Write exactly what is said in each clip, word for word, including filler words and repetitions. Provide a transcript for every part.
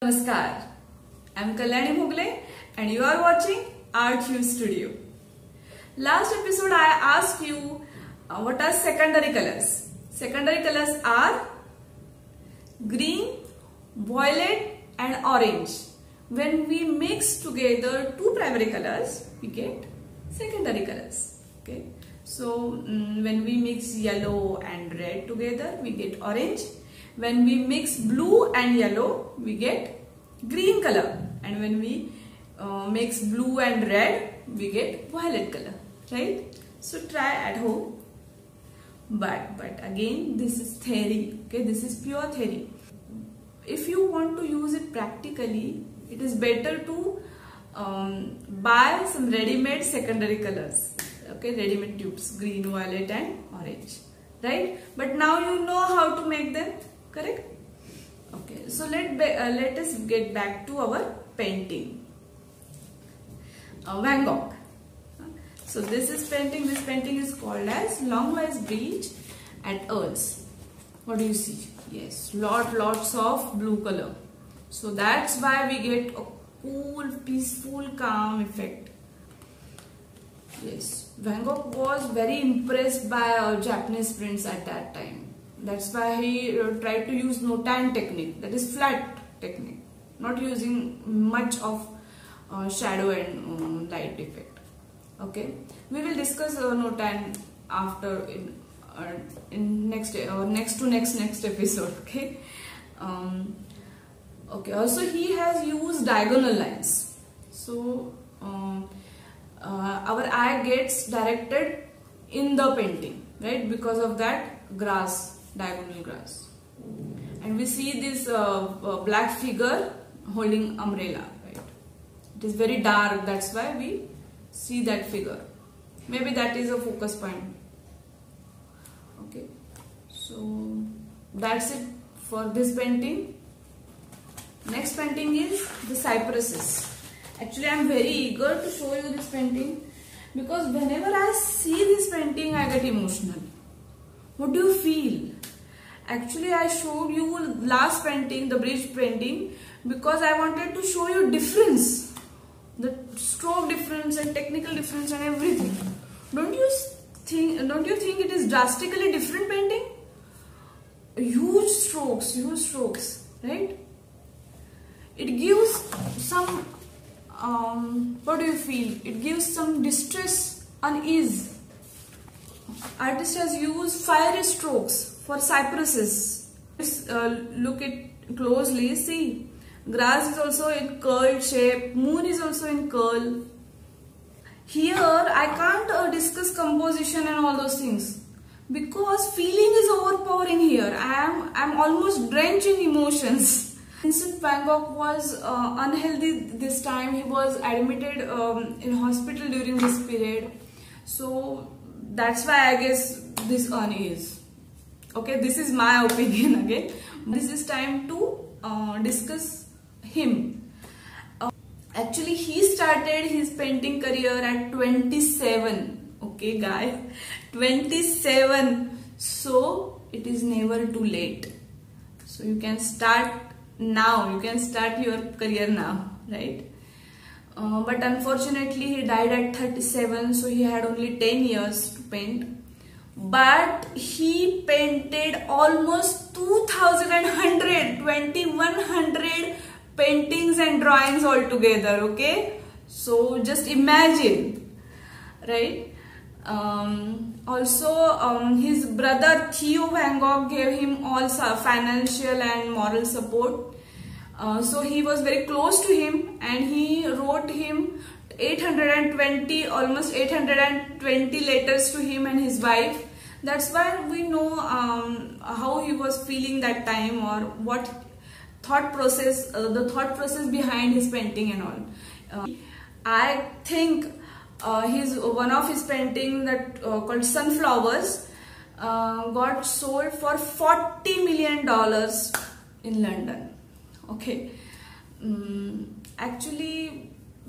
Namaskar, I am Kalyani Bhogle and you are watching Part two Studio. Last episode I asked you uh, what are secondary colors. Secondary colors are green, violet and orange. When we mix together two primary colors, we get secondary colors. Okay. So um, when we mix yellow and red together, we get orange. When we mix blue and yellow, we get green color, and when we uh, mix blue and red, we get violet color, right? So try at home. But but again, this is theory. Okay, this is pure theory. If you want to use it practically, it is better to um, buy some ready-made secondary colors. Okay, ready-made tubes, green, violet, and orange, right? But now you know how to make them. Correct? Okay, so let be, uh, let us get back to our painting. Uh, Van Gogh. So this is painting. This painting is called as Long Lies Bridge at Earls. What do you see? Yes, lot lots of blue color. So that's why we get a cool, peaceful, calm effect. Yes, Van Gogh was very impressed by uh, Japanese prints at that time. That's why he uh, tried to use no-tan technique, that is flat technique, not using much of uh, shadow and um, light effect. Okay, we will discuss uh, no-tan after in uh, in next or uh, next to next next episode. Okay. Um, okay. Also, he has used diagonal lines, so um, uh, our eye gets directed in the painting, right? Because of that grass. Diagonal grass, and we see this uh, uh, black figure holding umbrella, right? It is very dark, that's why we see that figure. Maybe that is a focus point. Okay, so that's it for this painting. Next painting is the Cypresses. Actually, I am very eager to show you this painting because whenever I see this painting, I get emotional. What do you feel? Actually, I showed you last painting, the bridge painting, because I wanted to show you difference, the stroke difference and technical difference and everything. Don't you think? Don't you think it is drastically different painting? Huge strokes, huge strokes, right? It gives some. Um, what do you feel? It gives some distress, unease. Artist has used fiery strokes for cypresses. Just uh, look it closely. See, grass is also in curled shape. Moon is also in curl. Here, I can't uh, discuss composition and all those things because feeling is overpowering here. I am, I am almost drenched in emotions. Vincent Van Gogh was uh, unhealthy this time. He was admitted um, in hospital during this period. So that's why I guess this unease. Okay, this is my opinion again. This is time to uh, discuss him. Uh, actually, he started his painting career at twenty-seven. Okay, guys, twenty-seven. So it is never too late. So you can start now. You can start your career now, right? Uh, but unfortunately, he died at thirty-seven, so he had only ten years to paint. But he painted almost two thousand one hundred, twenty-one hundred paintings and drawings altogether. Okay, so just imagine, right? Um, also, um, his brother Theo Van Gogh gave him all financial and moral support. Uh, so he was very close to him, and he wrote him eight hundred twenty, almost eight hundred twenty letters to him and his wife. That's why we know um, how he was feeling that time, or what thought process, uh, the thought process behind his painting and all. Uh, I think uh, his one of his painting that uh, called Sunflowers uh, got sold for forty million dollars in London. Okay, um, actually,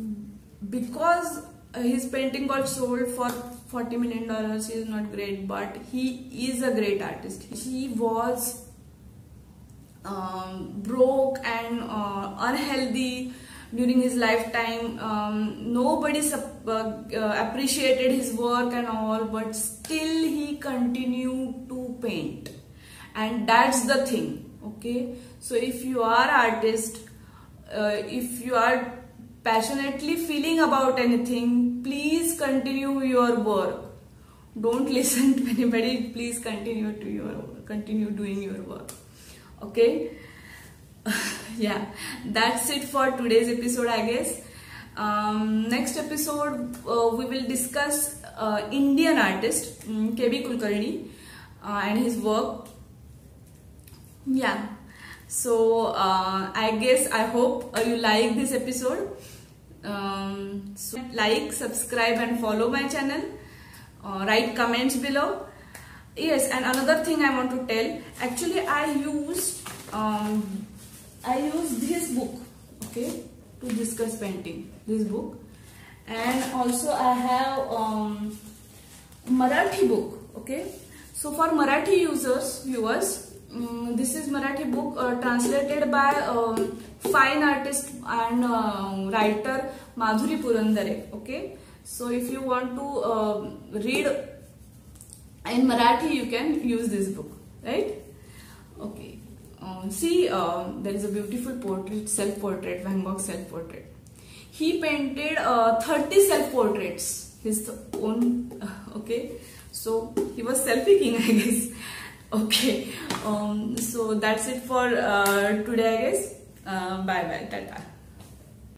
because his painting got sold for forty million dollars, he is not great, but he is a great artist. He was um, broke and uh, unhealthy during his lifetime. Um, nobody uh, uh, appreciated his work and all, but still he continued to paint. And that's the thing. Okay, so if you are artist, uh, if you are passionately feeling about anything, please continue your work. Don't listen to anybody. Please continue to your continue doing your work. Okay. Yeah, that's it for today's episode, I guess. Um, next episode uh, we will discuss uh, Indian artist um, K B Kulkarni uh, and his work. Yeah, so uh, I guess I hope uh, you like this episode. Um, so like, subscribe and follow my channel. Uh, write comments below. Yes, and another thing I want to tell. Actually, I used um, I used this book, okay, to discuss painting. This book, and also I have um, Marathi book. Okay, so for Marathi users, viewers, um, this is Marathi book uh, translated by um, fine artist and uh, writer Madhuri Purandare. Okay, so if you want to uh, read in Marathi, you can use this book, right? Okay. Uh, see, uh, there is a beautiful portrait, self-portrait, Van Gogh self-portrait. He painted uh, thirty self-portraits, his own, uh, okay. So, he was selfie king, I guess. Okay. Um, so, that's it for uh, today, I guess. Uh, bye bye, tata.